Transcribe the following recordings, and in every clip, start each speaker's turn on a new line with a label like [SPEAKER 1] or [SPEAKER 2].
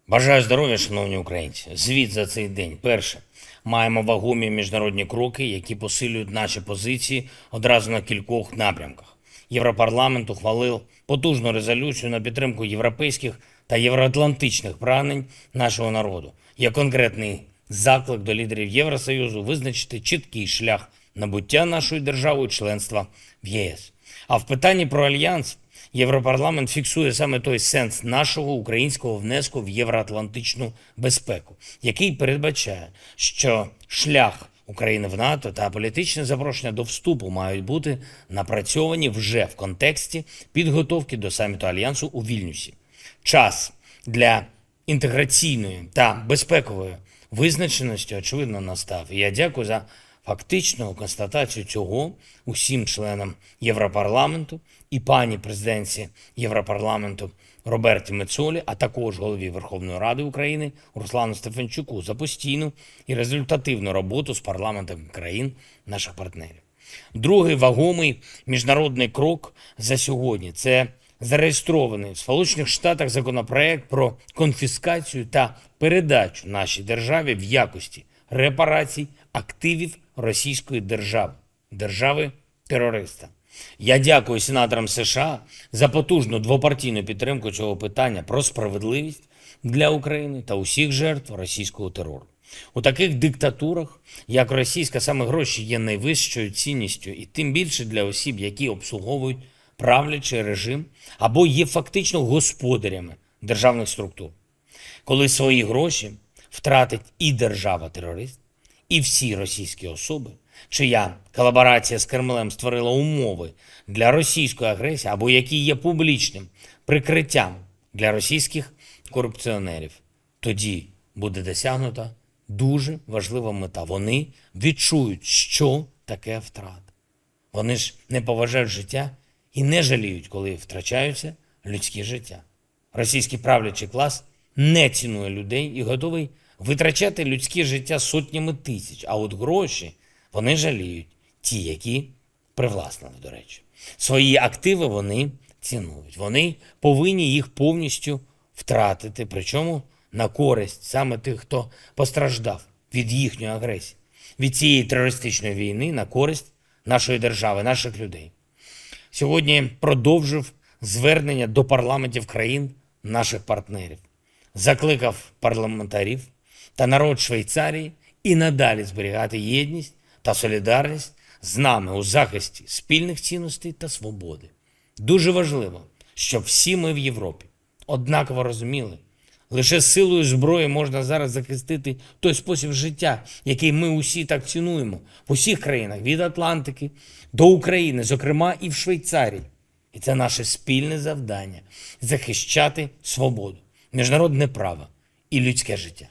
[SPEAKER 1] Бажаю здоров'я, шановні українці. Звіт за цей день. Перше. Маємо вагомі міжнародні кроки, які посилюють наші позиції одразу на кількох напрямках. Європарламент ухвалив потужну резолюцію на підтримку європейських та євроатлантичних прагнень нашого народу. Є конкретний заклик до лідерів Євросоюзу визначити чіткий шлях набуття нашою державою членства в ЄС. А в питанні про альянс Європарламент фіксує саме той сенс нашого українського внеску в євроатлантичну безпеку, який передбачає, що шлях України в НАТО та політичне запрошення до вступу мають бути напрацьовані вже в контексті підготовки до саміту Альянсу у Вільнюсі. Час для інтеграційної та безпекової визначеності, очевидно, настав. І я дякую за фактичну констатацію цього усім членам Європарламенту і пані президентці Європарламенту Роберті Мецолі, а також голові Верховної Ради України Руслану Стефанчуку за постійну і результативну роботу з парламентами країн наших партнерів. Другий вагомий міжнародний крок за сьогодні – це зареєстрований в Сполучених Штатах законопроект про конфіскацію та передачу нашій державі в якості репарацій активів російської держави, держави-терориста. Я дякую сенаторам США за потужну двопартійну підтримку цього питання про справедливість для України та усіх жертв російського терору. У таких диктатурах, як російська, саме гроші є найвищою цінністю, і тим більше для осіб, які обслуговують правлячий режим або є фактично господарями державних структур. Коли свої гроші втратить і держава-терорист, і всі російські особи, чия колаборація з Кремлем створила умови для російської агресії, або які є публічним прикриттям для російських корупціонерів, тоді буде досягнута дуже важлива мета. Вони відчують, що таке втрата. Вони ж не поважають життя і не жаліють, коли втрачаються людські життя. Російський правлячий клас не цінує людей і готовий витрачати людське життя сотнями тисяч, а от гроші вони жаліють, ті, які привласнили, до речі. Свої активи вони цінують. Вони повинні їх повністю втратити, причому на користь саме тих, хто постраждав від їхньої агресії, від цієї терористичної війни, на користь нашої держави, наших людей. Сьогодні продовжив звернення до парламентів країн наших партнерів. Закликав парламентарів та народ Швейцарії і надалі зберігати єдність та солідарність з нами у захисті спільних цінностей та свободи. Дуже важливо, щоб всі ми в Європі однаково розуміли, лише силою зброї можна зараз захистити той спосіб життя, який ми усі так цінуємо в усіх країнах, від Атлантики до України, зокрема і в Швейцарії. І це наше спільне завдання – захищати свободу, міжнародне право і людське життя.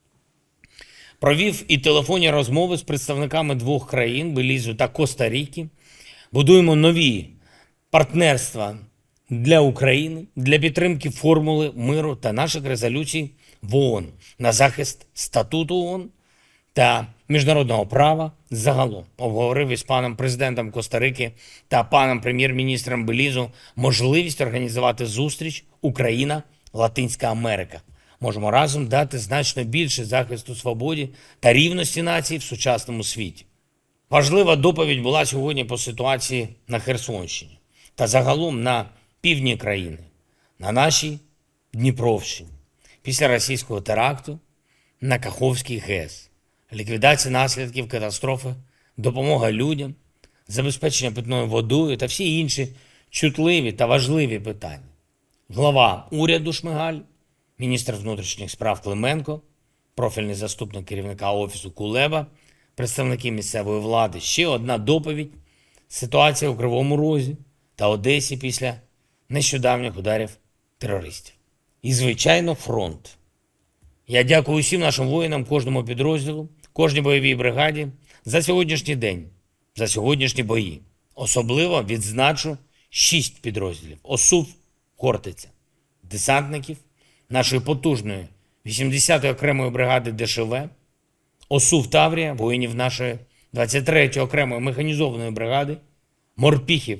[SPEAKER 1] Провів і телефонні розмови з представниками двох країн – Белізу та Коста-Ріки. Будуємо нові партнерства для України, для підтримки формули миру та наших резолюцій в ООН на захист статуту ООН та міжнародного права загалом. Обговорив із паном президентом Коста-Рики та паном прем'єр-міністром Белізу можливість організувати зустріч Україна-Латинська Америка. Можемо разом дати значно більше захисту свободі та рівності націй в сучасному світі. Важлива доповідь була сьогодні по ситуації на Херсонщині та загалом на півдні країни, на нашій Дніпровщині, після російського теракту на Каховський ГЕС, ліквідація наслідків катастрофи, допомога людям, забезпечення питною водою та всі інші чутливі та важливі питання. Глава уряду Шмигаль, міністр внутрішніх справ Клименко, профільний заступник керівника Офісу Кулеба, представники місцевої влади. Ще одна доповідь – ситуація у Кривому Розі та Одесі після нещодавніх ударів терористів. І, звичайно, фронт. Я дякую усім нашим воїнам, кожному підрозділу, кожній бойовій бригаді за сьогоднішній день, за сьогоднішні бої. Особливо відзначу 6 підрозділів. ОСУВ «Хортиця», десантників нашої потужної 80-ї окремої бригади ДШВ, ОСУВ «Таврія», воїнів нашої 23-ї окремої механізованої бригади, морпіхів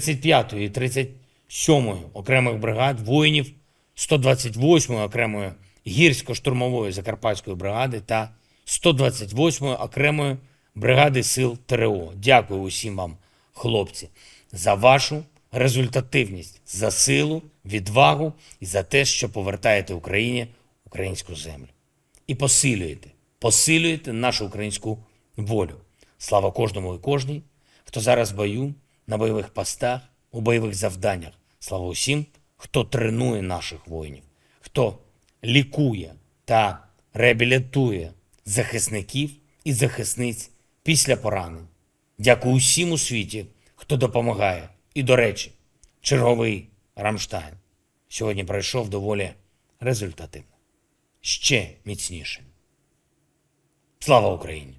[SPEAKER 1] 35-ї і 37-ї окремих бригад, воїнів 128-ї окремої гірсько-штурмової Закарпатської бригади та 128-ї окремої бригади сил ТРО. Дякую усім вам, хлопці, за вашу результативність, за силу, відвагу і за те, що повертаєте Україні українську землю. І посилюєте нашу українську волю. Слава кожному і кожній, хто зараз в бою, на бойових постах, у бойових завданнях. Слава усім, хто тренує наших воїнів, хто лікує та реабілітує захисників і захисниць після поранень. Дякую усім у світі, хто допомагає. І, до речі, черговий Рамштайн сьогодні пройшов доволі результативно. Ще міцніше. Слава Україні!